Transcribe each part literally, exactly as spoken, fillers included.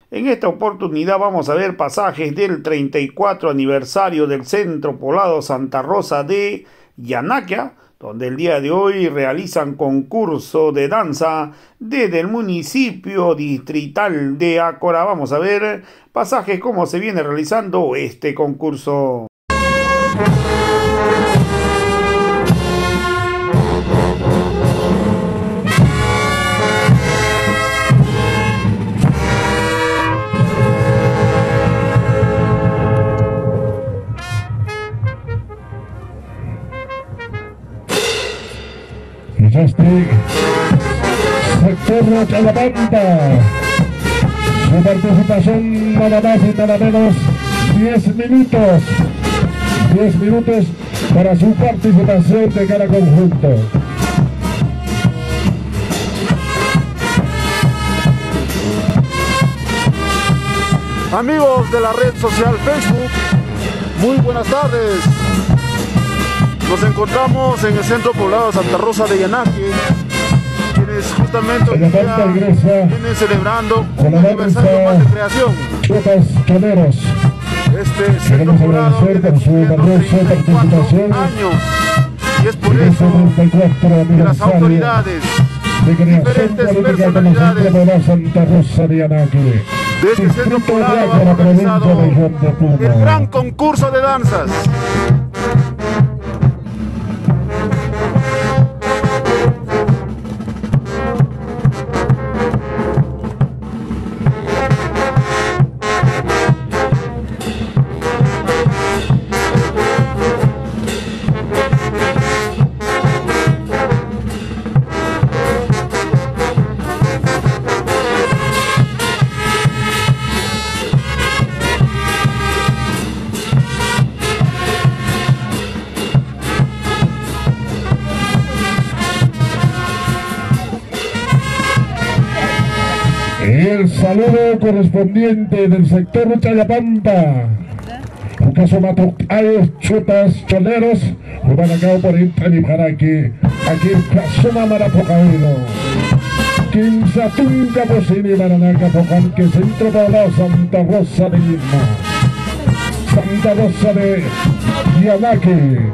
En esta oportunidad vamos a ver pasajes del treinta y cuatro aniversario del Centro Poblado Santa Rosa de Yanaquia, donde el día de hoy realizan concurso de danza desde el municipio distrital de Ácora. Vamos a ver pasajes cómo se viene realizando este concurso. Este sector Chalapanta, su participación nada más y nada menos diez minutos, diez minutos para su participación de cada conjunto. Amigos de la red social Facebook, muy buenas tardes. Nos encontramos en el Centro Poblado Santa Rosa de Yanaque, quienes justamente hoy día vienen celebrando un aniversario más de creación. Choneros. Este Centro Poblado viene cumpliendo treinta y cuatro años, y es por eso que las autoridades, diferentes personalidades de este Centro Poblado han organizado el gran concurso de danzas. El saludo correspondiente del sector Chayapampa. Un caso mato hay chutas choneros. Juban acá por Intanimaraki. Aquí Casuma Marapocaíno. Quinzatunca Posini Maranaca Pocan, que Centro Poblado Santa Rosa de Lima. Santa Rosa de Yanaque.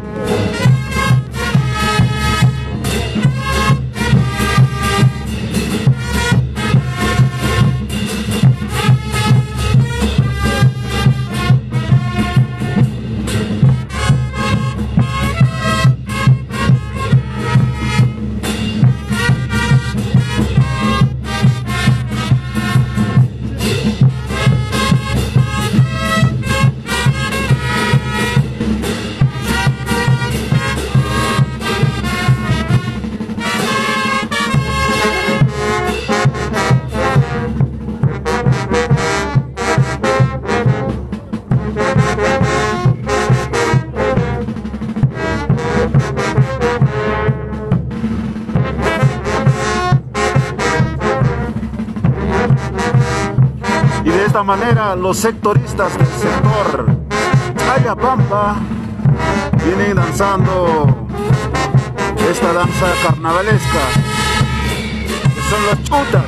De esta manera, los sectoristas del sector Chayapampa vienen danzando esta danza carnavalesca, que son los chutas.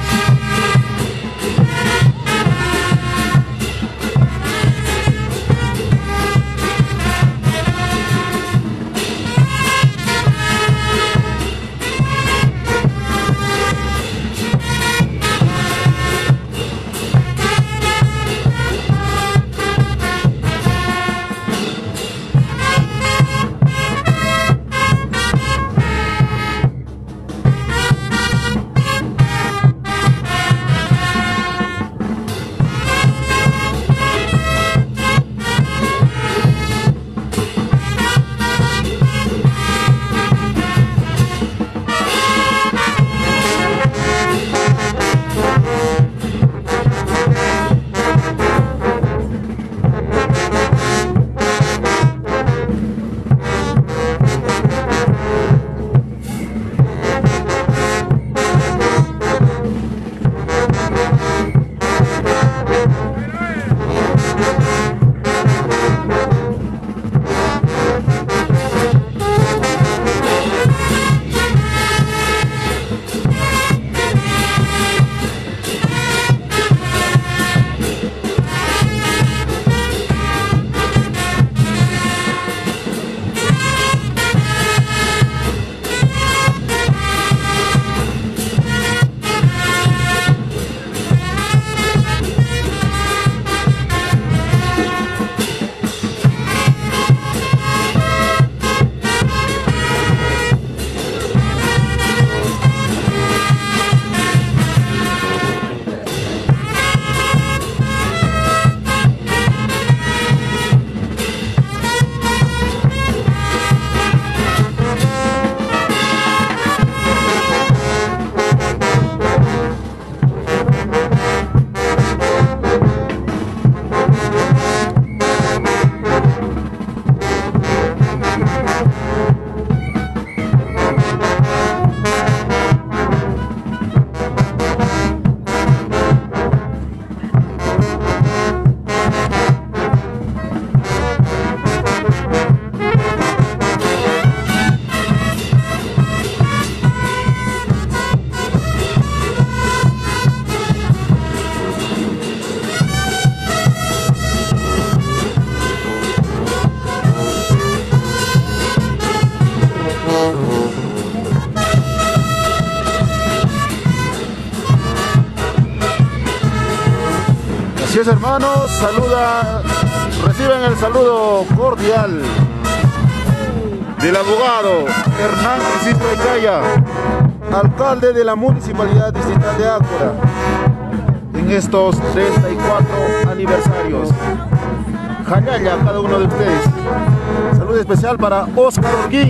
Así es, hermanos, saluda, reciben el saludo cordial del abogado Hernán Francisco Ecaya, alcalde de la Municipalidad Distrital de Ácora, en estos treinta y cuatro aniversarios. Jayaya a cada uno de ustedes. Saludo especial para Oscar Orguín.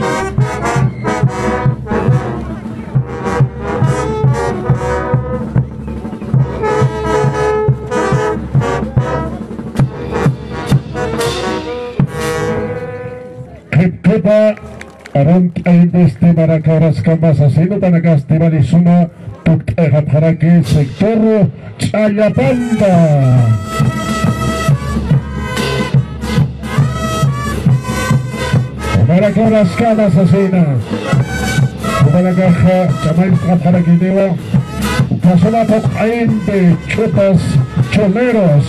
Kepa arant aibeste marakaras kamas asino panagasti balisuma tuk egaparaki sector Chayapanda. Marakaras kamas asina panagaja chamail traparaki dewa kasona tuk aimbe chupas choleros.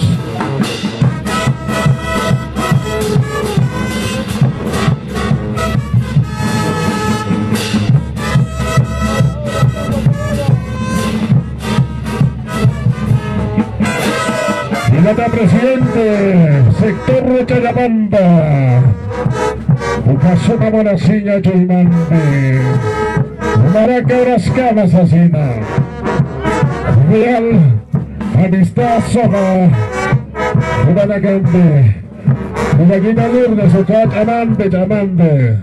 Nota presidente, sector Chayapanda, Ukasuma Monasiña Chuimante, Maraca Urascama Asasina, Real Amistad Soga, Ubanacante, Ubaguina Lourdes, Ucat Amante, Chamante.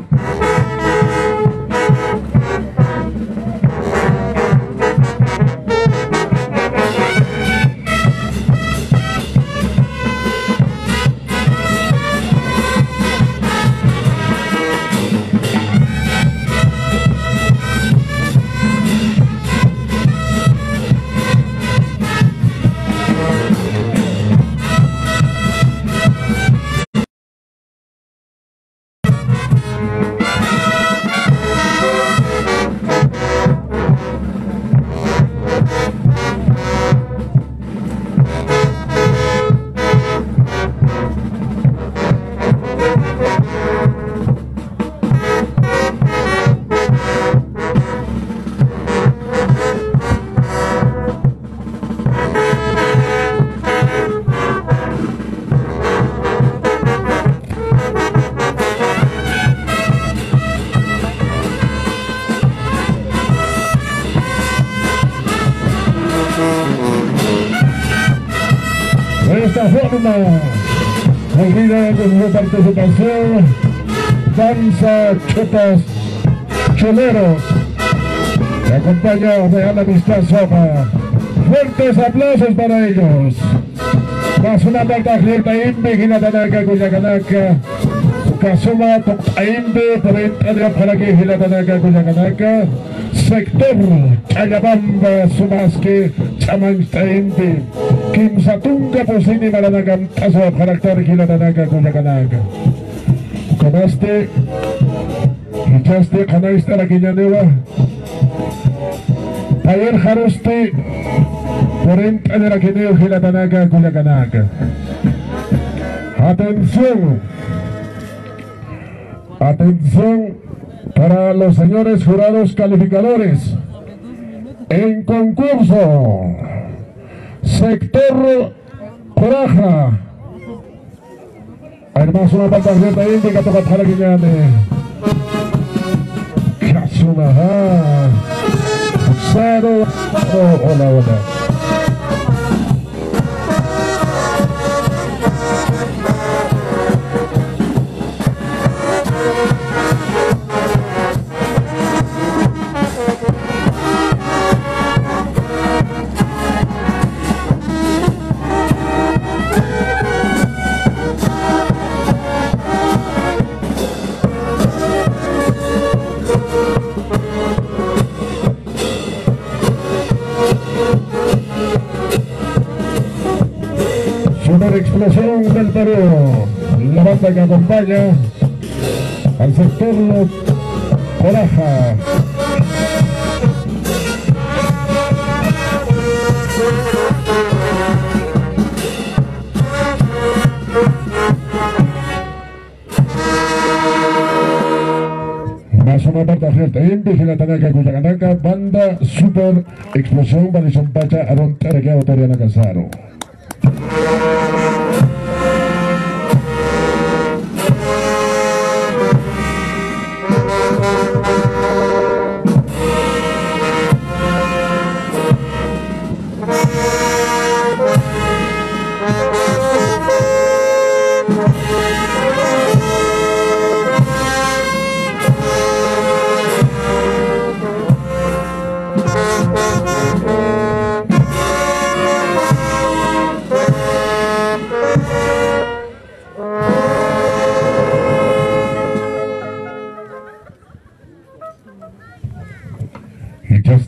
De esta forma, olvida con su participación, danza chupas choleros, que acompaña Real Amistad Soga. Fuertes aplausos para ellos. Más una parte abierta Imbe, Gilatanaka, Cuyacanaka, Ukasuma, Toktaimbe, treinta de Aparaki, Gilatanaka, Cuyacanaka, sector Chayapanda, Sumaske, Chamanstaimbe, Kimsatunga, Posini, Maranagam, Tazo, Karakter, Gilatanaka, Cuyacanaka. Kanaste, Hichaste, Kanaista, la Quillanewa, Taller Jaroste, cuarenta de la Quineo, Gilatanaka, Cuyacanaka. Atención, atención para los señores jurados calificadores. En concurso, sector Coraja. Además, una falta abierta indica toca para Guillane. Kasumaha. Cero. Hola, hola. Super explosión del Perú, la banda que acompaña al sector Coraja. Más una parte abierta, indígena Tanaka, Cuyacanaka, banda Super Explosión, Balizón Pacha, Aron Terequeo, Toriana Casaro.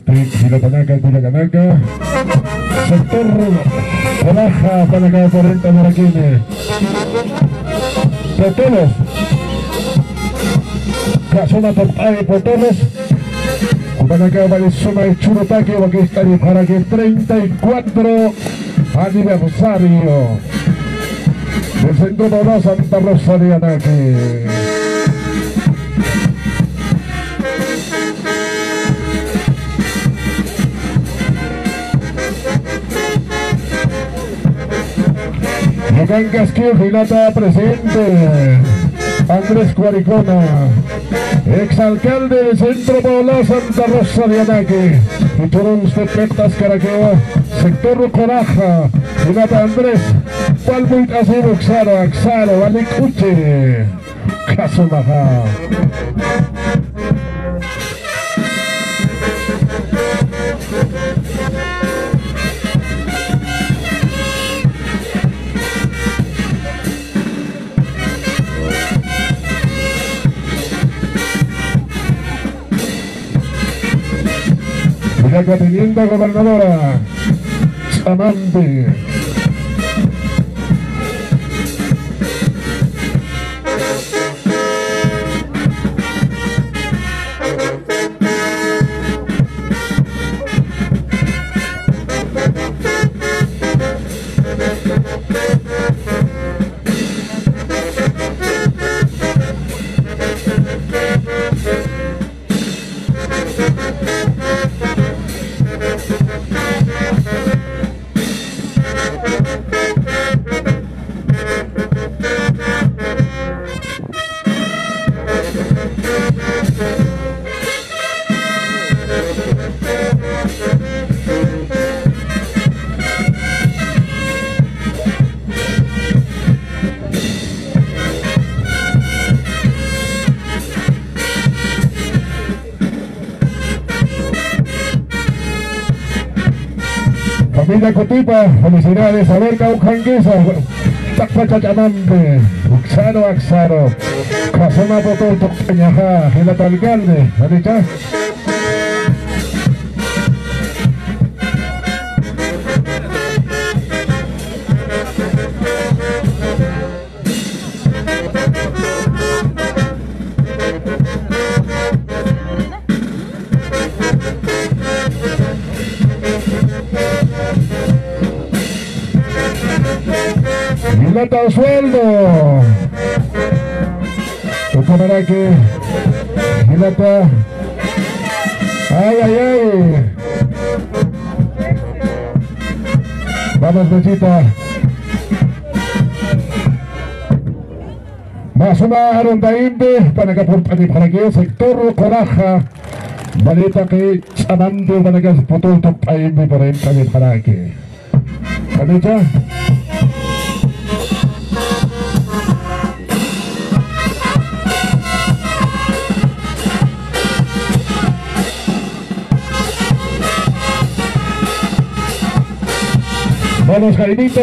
Gilatanaca, Tiracanaka. Sector Coraja, Panaca por Renta Maraquine. Potolos. Casona Topay, Potolos. Panaca Valizoma y Churutaque, Baquistani para que el treinta y cuatro aniversario del Centro Poblado Santa Rosa de Anaque. Acá en Casquillo, Gilata presente. Andrés Cuaricona, exalcalde del Centro Poblado Santa Rosa de Anaque. Y todos usted Petas Caraqueo, sector Coraja, Gilata Andrés, Palmuit Asivo, Xaro, Axaro, Valicuche, Caso Maja. La teniente gobernadora Chamante. Familia Cotipa, felicidades, a ver Caucanguesa, Tacpachachamante, Uxaro, Axaro, Casona Potol, Tocañajá, el alcalde, ¿ha dicho? Gilata Sueldo. Para que Gilata. Ay, ay, ay. Vamos, Bechita. Más una rondaimbe para que para que sector Coraja. Valeta que Chamante para que potol topaimbe para entrar para que. ¿Valeta? Vamos, Jaimito.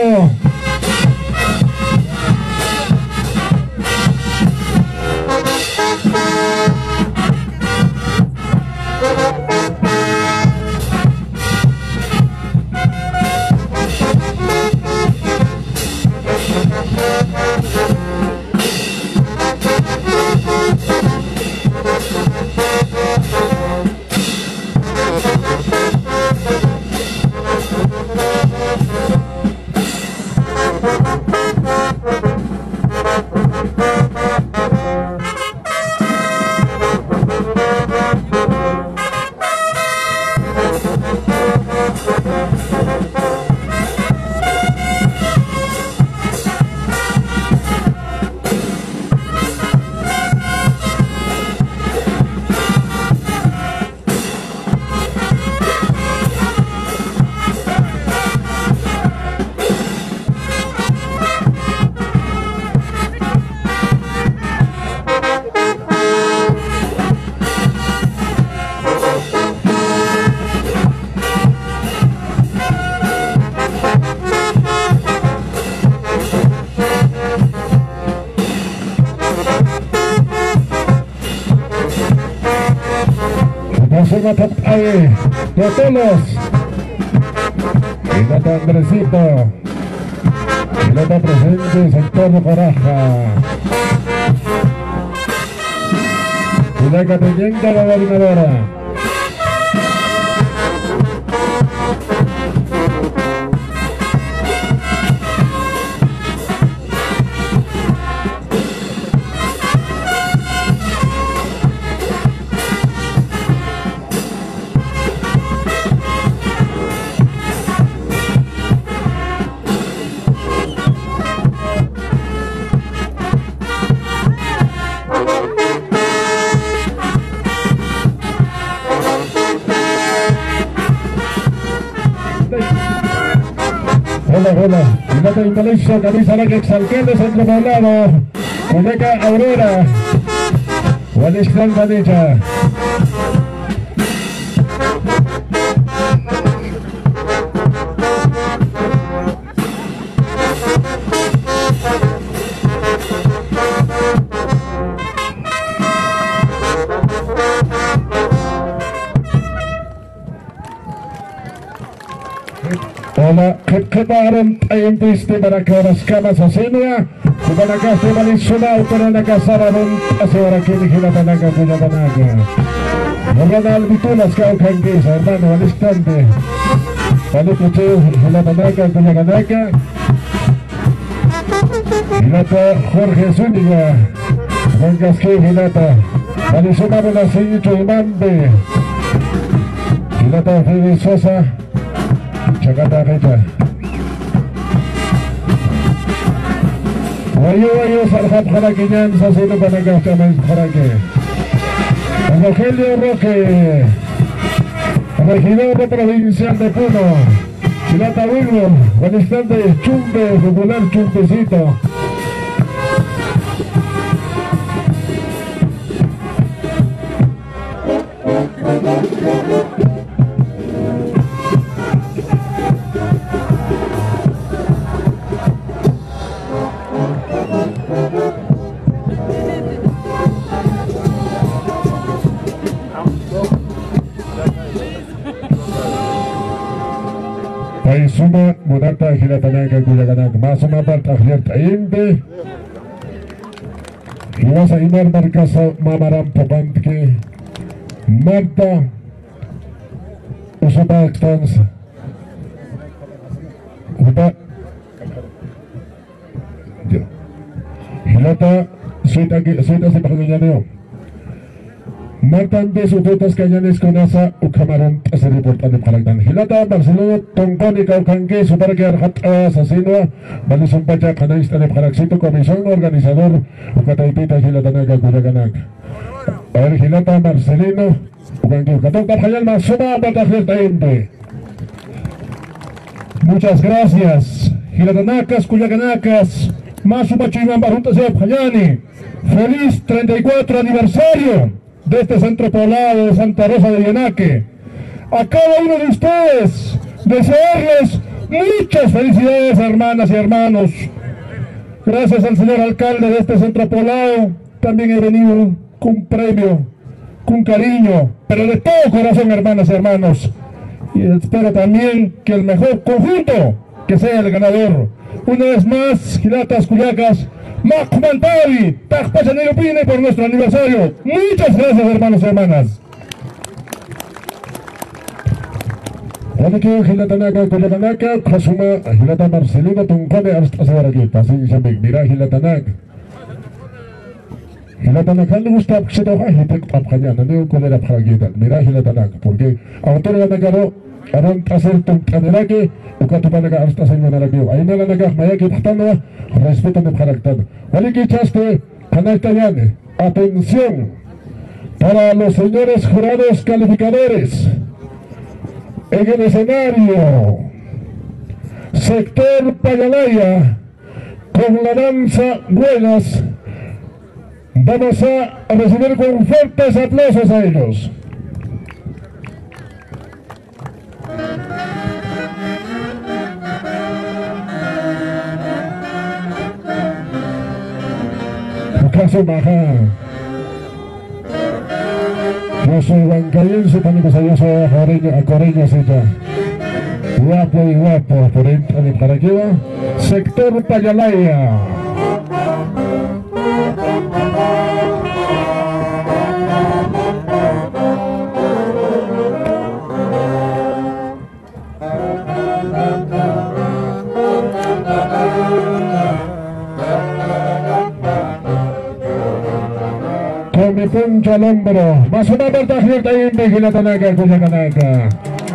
mata ahí, Totolos. Hilata Andresito. Hilata presente, sector de Coraja. Hilata Teyenca, la dominadora. Hola, hola, Hilata Intelicio, camisa la que exalcalde centro poblado, Cuneca Aurora, Guadixtán Padilla. Hola, ¿qué pagaron en piste para que las camas asenuya? Cuban acá se van a insular, pero en la casa van a hacer aquí de Gilatanaca, Gilatanaca. No van a albitar las caucangues, hermano, al instante. Vale, que Gilatanaca, Gilatanaca. Gilata Jorge Zúñiga. Juan Casqué, Gilata. Vale, sumamos la Señito Imante. Gilata Fede Sosa. Chacata fecha. Wayo wayo sarhat harakiyan sa sino pa nagkakamay harake. Rogelio Roque, regidor provincial de Puno. Hilata William, al instante Chumbe, popular Chumpecito. Suma Munata Gilatanaca Guyaganak, Masuma Bartajlier Taimbe. Ibas a Imar Marcasa Mamaram Popantke, Marta Usupa Extans, Upa Gilata Suita Suita se Paganeo. Martan de sujetos cañones con asa o camarón a ser reportado para el Hilata, Barcelona, Tonconi, Caucanque, Superque, Arjat, Asesino, Valison Pacha, Canista de Paraxito, Comisión, Organizador, Ucataipita, Gilatanaca, Cuyaganak. A ver, Hilata, Marcelino, Ucanque, Ucatón, Carjayal, Masuma, Batajel, Taimbe. Muchas gracias, Gilatanacas, Cuyaganacas, Masuma, Chiman, Barunta, Seb, Jayani. Feliz treinta y cuatro aniversario de este centro poblado de Santa Rosa de Yanaque. A cada uno de ustedes, desearles muchas felicidades, hermanas y hermanos. Gracias al señor alcalde de este centro poblado, también he venido con un premio, con cariño, pero de todo corazón, hermanas y hermanos. Y espero también que el mejor conjunto, que sea el ganador. Una vez más, Gilatas, Cuyacas, Macumantavi, Tajpachanero Pine por nuestro aniversario. Muchas gracias, hermanos y hermanas. Juanique, Gilatanaca, Cuyaganaca, Kasuma, Gilata Marcelino, Tuncone, hasta hacer aquí, así se me mira Gilatanaca. Gilatanaca le gusta que se toca y te tapcaña, no digo con el apagaquita, mira Gilatanaca, porque autor de Anacaro, harán hacer Tuncanaque, Ucatupanaca, hasta hacer Manaraque, ahí me la naca, Mayaki, Patano, respeto de carácter. Juanique, chaste, Canaltayane, atención para los señores jurados calificadores. En el escenario, sector Payalaya, con la danza Buenas, vamos a recibir con fuertes aplausos a ellos. Caso Maja. Yo soy huancayense, también pues yo soy a Coreño, así ya. Guapo y guapo, por entrar y para aquí va. Sector Payalaya. Con mi puncho al hombro, más una vuelta abierta ahí en Vigilatanaca, Cuyacanaca.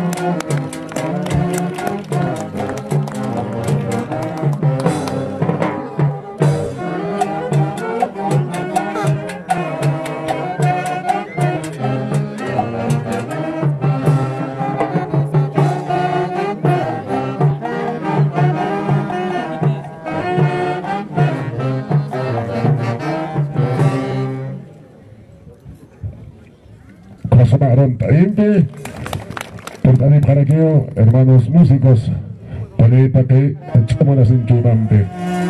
Por también para que hermanos músicos, paleta que echamos las inquimante.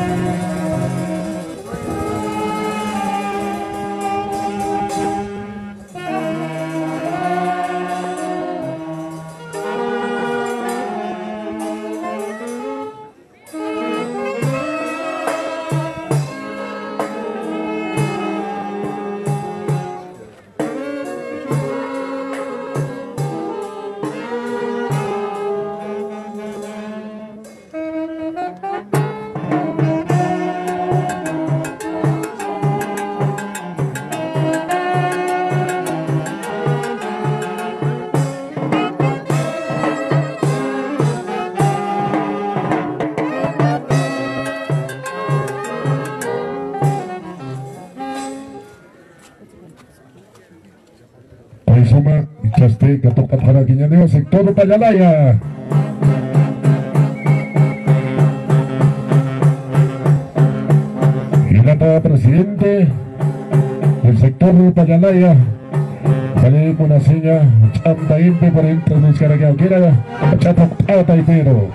Suma Chaste que toca para Guiñaneo, sector Payalaya. Y la presidente del sector Payalaya. Sale con una seña chanta impe por el transmisión que quiera chata chata y pero.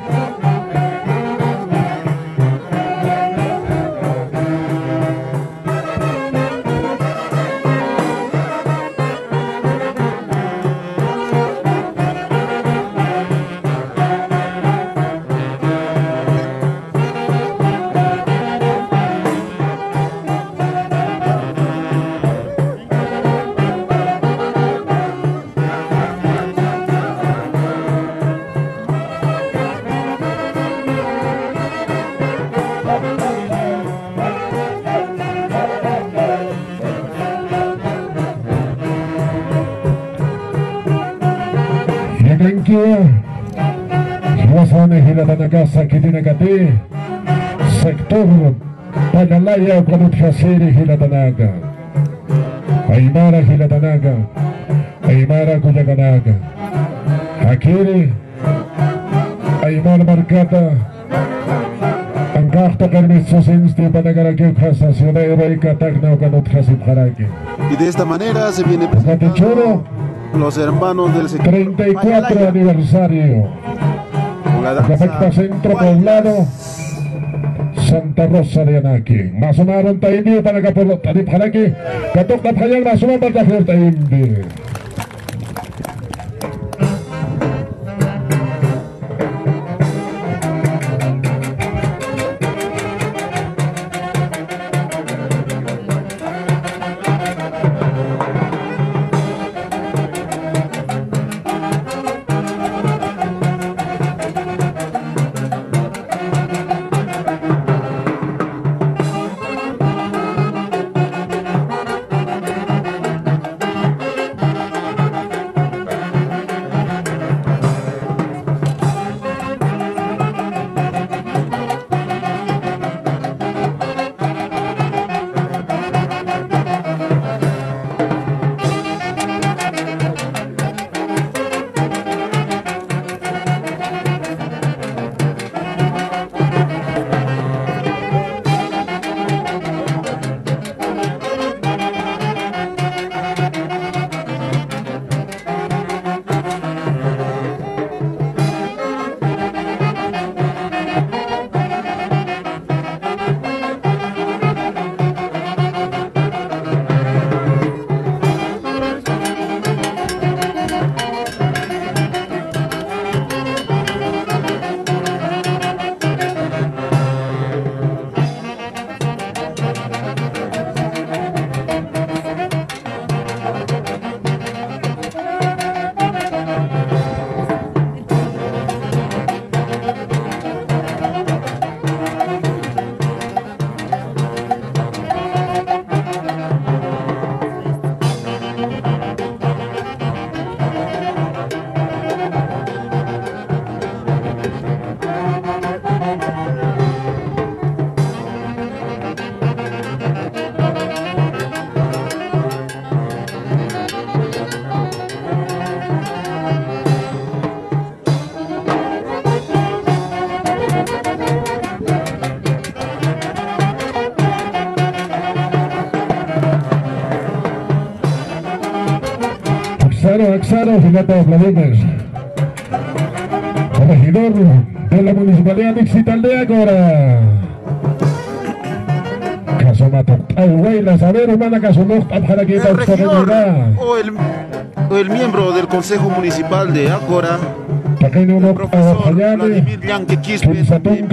Tranquila, Guasane Gilatanacasa que tiene Cate, sector Payalaya con Uchasiri Gilatanaca, Aymara Gilatanaca, Aymara Cuyacanaca, Akiri, Aymar Marcata, Ancasta Permiso Sensti Panagaraki Casa, Ciudad de Catagna con Uchasip Haraki. Y de esta manera se viene presentando los hermanos del sector treinta y cuatro aniversario. La danza Centro Poblado Santa Rosa de Anaque. Más una ronda indio para que por Tarif Haraki. Que toca fallar más una para que indio. Pedro Axaro, Gilata Vladimir. Regidor de la Municipalidad Distrital de Ágora. Casomato. Ayhuayla, saber humana Casomato, Abjaraquita, El regidor o el, o el miembro del Consejo Municipal de Ágora, el profesor Vladimir Yanque Quispe,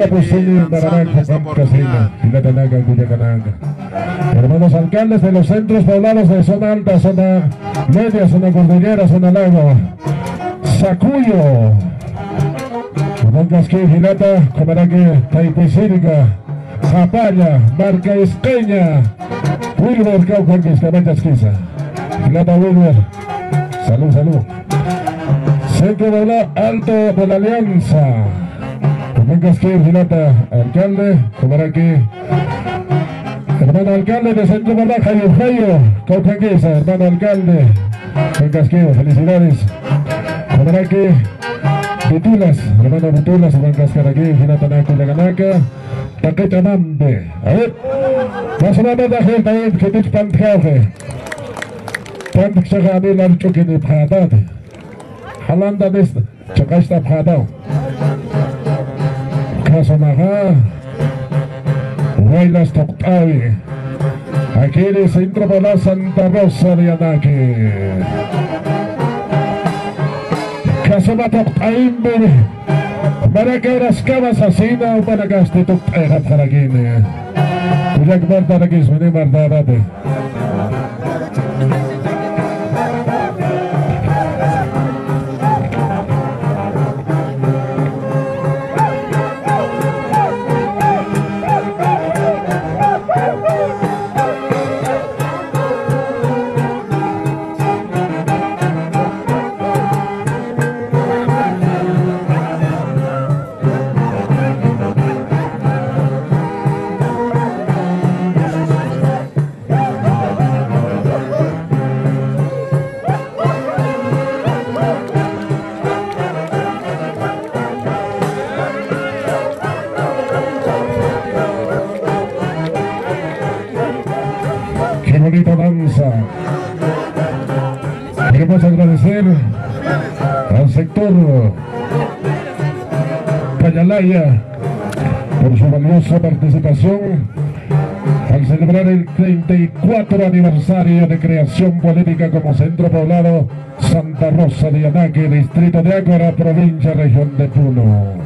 hermanos alcaldes de los centros poblados de zona alta, zona media, zona cordillera, zona lago. Sacuyo. Moncasquí, Gilata, Comaraque, Taipicírica, Zapalla, Marca Esqueña, Wilber, Caucan, Quiscamachasquiza. Gilata Wilber. Salud, salud. Centro de la Alto de la Alianza. Moncasquí, Gilata, alcalde, Comaraque. Hermano alcalde de Centro de la Jayo Jayo, Caucanquiza, hermano alcalde. Moncasquí, felicidades. Comaraque. Butulas, hermano Butulas, Juan Cascaraquí, Ginatanaco y la Ganaca, Taquetamambe. A ver, más o menos la gente ahí que te pantjauge. Tant chagami lar chokini phadat. Halanda des chakasta phadao. Kasamaha. Huaylas Toctavi. Aquí de Centro Poblado Santa Rosa de Yanaque. Casomato Aimbe, para que las cabas asina o para que esté tu era para que ne. Cuya que marta para que es mi marta date. Bonita danza. Queremos agradecer al sector Cayalaya por su valiosa participación al celebrar el treinta y cuatro aniversario de creación política como Centro Poblado Santa Rosa de Yanaque, distrito de Ágora, provincia, región de Puno.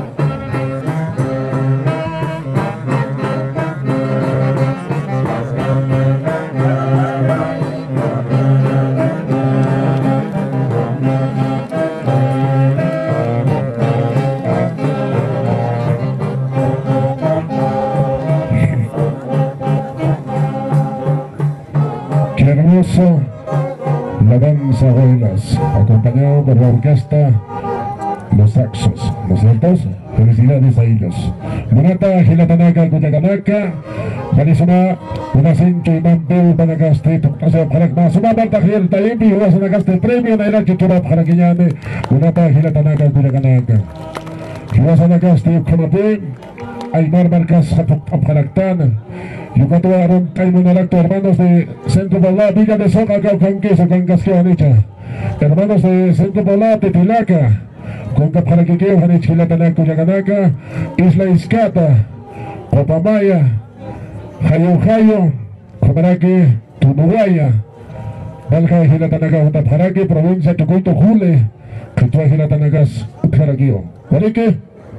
Hermoso la danza Huaylas, acompañado por la orquesta Los Saxos, ¿no es cierto? Felicidades a ellos. Monata, Gilatanaca, Cuyacanaca, Marisona, una cincho y mampeu para gaste, tocase para más, una marta giel, taimbi, una sana gaste premio, naira chitura para que llame, Monata, Gilatanaca, Cuyacanaca. Una sana gaste, comate, Aymar Marcas, Apjaractán, Yucato Aron, Caimon Aracto, hermanos de Centro Poblado, Villa de Soca, Caucanquesa, Cancasqueo, Anicha, hermanos de Centro Poblado, Tetilaca, con Capjaraquiqueo, Janich, Gilatanaco, Yaganaca, Isla Iscata, Copamaya, Jayo Jayo, Comaraque, Tumuguaya, Valja Gilatanaca, Utapjaraque, provincia Tucuito Jule, Quitua Gilatanacas, Utjaraqueo. ¿Vale?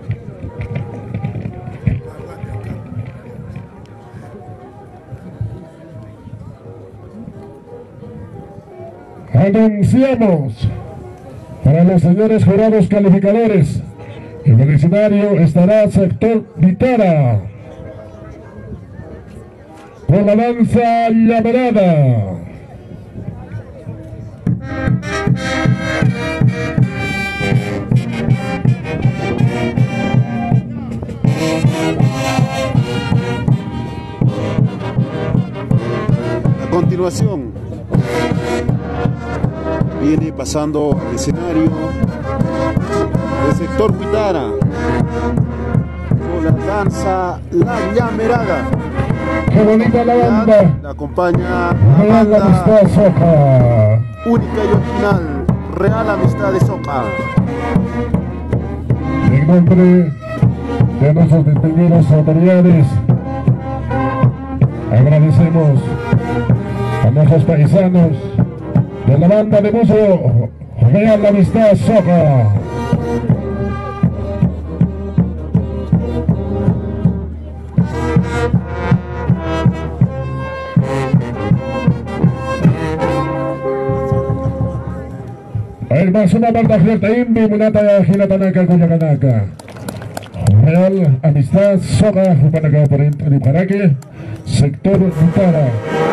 Anunciamos para los señores jurados calificadores, en el escenario estará sector Vitara con la danza Llamerada. A continuación viene pasando el escenario del sector Huitara con la danza La Llamerada. ¡Qué bonita la banda! La acompaña la banda. única y original, Real Amistad de Soca. En nombre de nuestros distinguidos autoridades, agradecemos a nuestros paisanos de la banda de buzo Real Amistad Soca. Además, una banda fuerte imbi munata hilatanaka kuyakanaka. Real Amistad Soca Jupanaka Poriente de Paraque, sector Utara.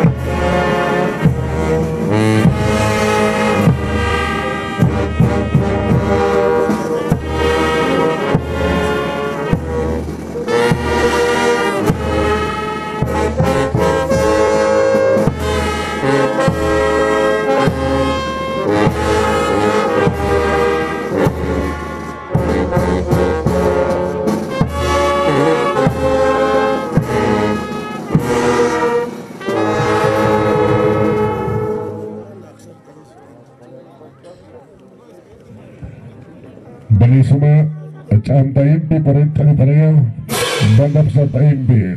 Belisuma, Chanta Impi, Poriente de Paraque, banda peserta Impi.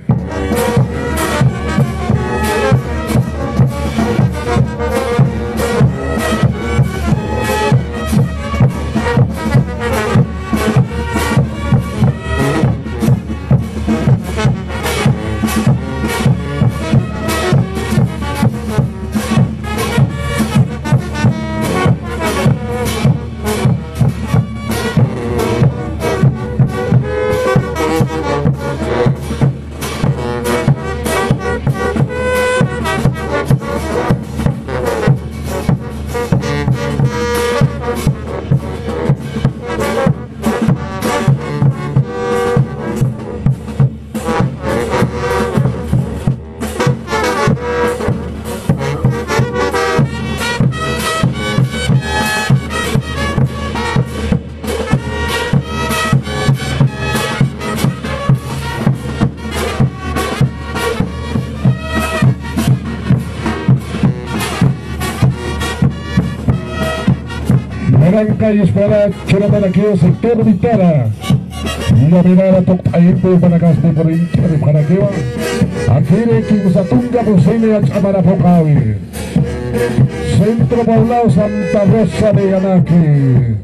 Barangka y Espada, Chiratanakeo, sector Vitara. La mirada toca ahí por Panacasti por hincha de Paraqueo. Akire Kinsatunga, Busene, Chamarapocavi. Centro Poblado Santa Rosa de Yanaque.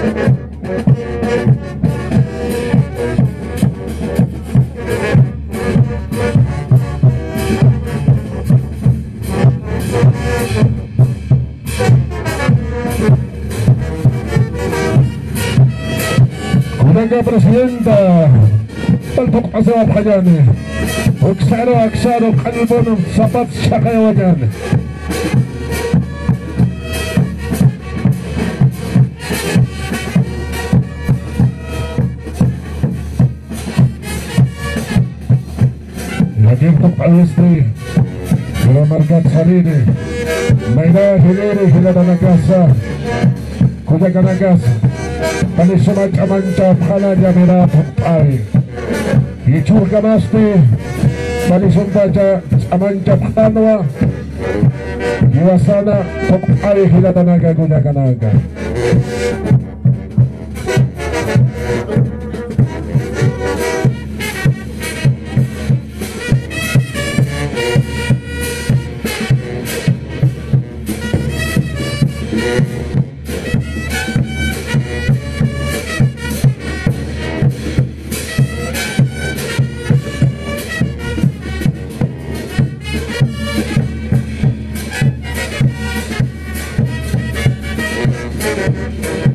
Kunaga Presidenta Palpok Asawat Kajani Uksaro Aksaro Kalibon Sapat Sakayawajan. Lagi untuk Alustri Bila Margat Salini Maida Hiliri Hilatanagasa Kujakanagas Palisunag Amanta Pala Jamira Putay Ichur Kamasti Palisuntaja Amanta Panwa Iwasana Putay Hilatanaga Kujakanaga. Thank you.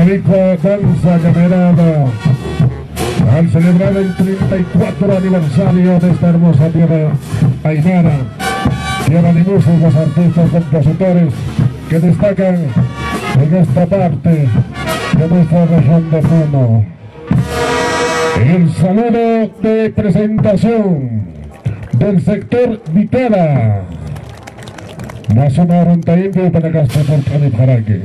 Boricua danza camerada al celebrar el treinta y cuatro aniversario de esta hermosa tierra aymara. Llevan dibujos los artistas compositores que destacan en esta parte de nuestra región de Puno. El saludo de presentación del sector Vitara. La zona Rontaín de Panacastro por Paniparaque.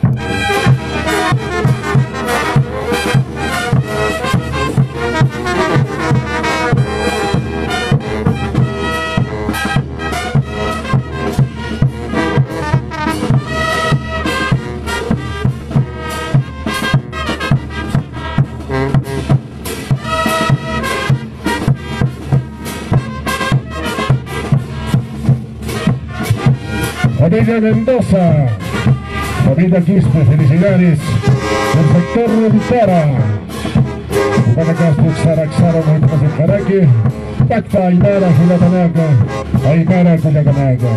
Familia Mendoza, familia Quispe, felicidades del sector Vitara. Panacastro, Xaraxaro, Paniparaque, Pacta, Aymara, Culiacanaca, Aymara, Culiacanaca.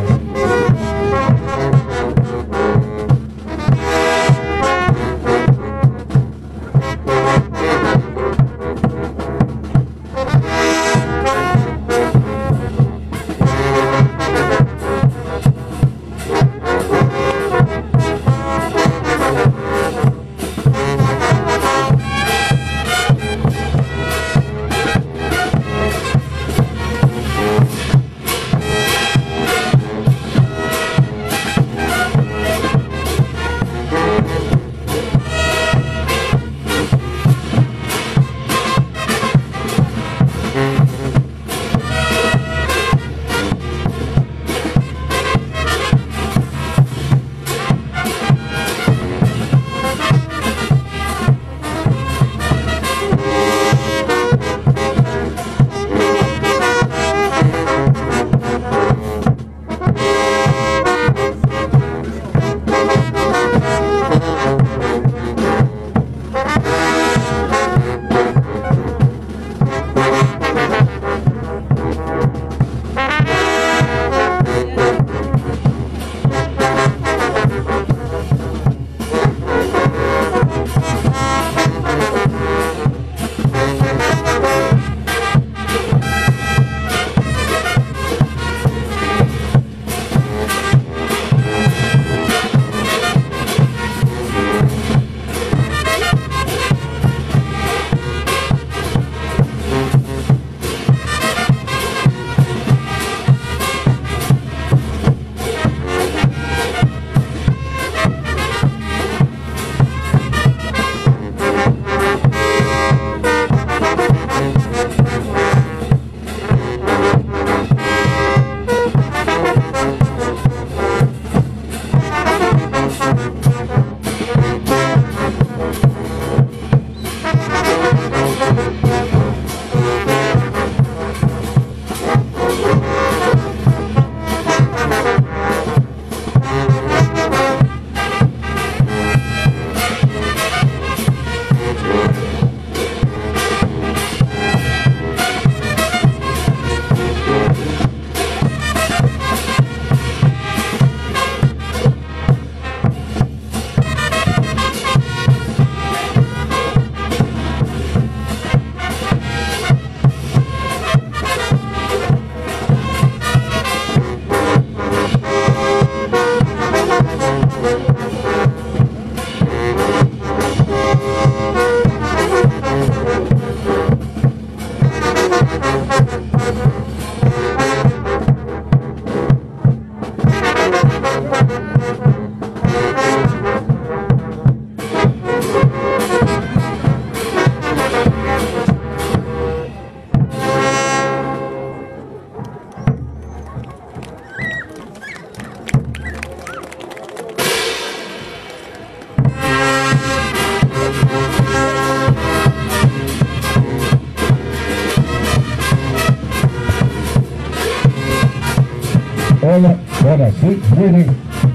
Hola, hola, sí, muy bien.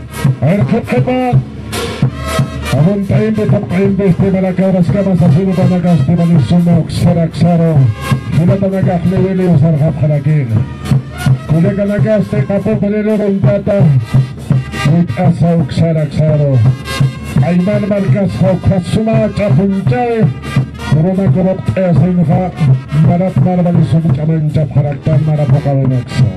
A ver, ¿qué pasa? Apunta en beto en este malacabras camas así para acá este malisumo xaraxaro. Sila para acá levele usar hapjarakin. Kulekan acá este capo pelero ventata. With asa xaraxaro. Ayman Marcas Kasuma Chapunchae Corona Corop Esinha Marat Marvali Subicamancha Paraktan Marapoca Venexo.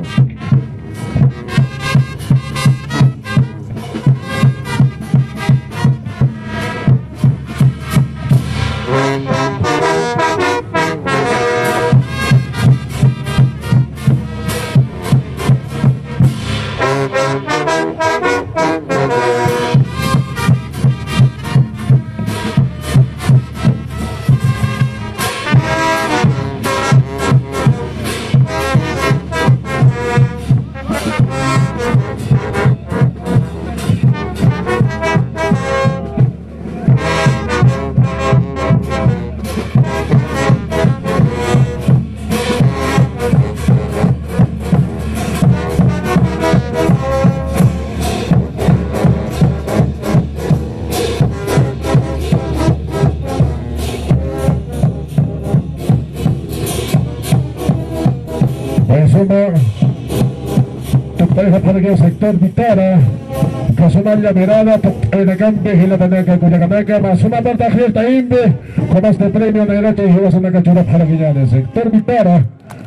Pareja para el sector Vitara, Casonal Llamerada, Enacampe, Gilatanaca, Cuyacanaca, más una parte abierta Inde, con más de premio Negrato y llevas una cachura para Guillanes, sector Vitara.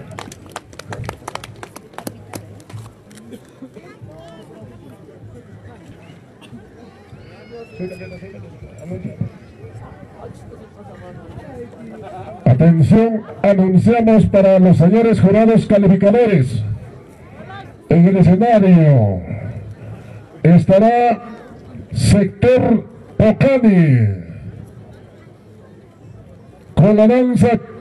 Atención, anunciamos para los señores jurados calificadores. En el escenario estará sector Pocani con la danza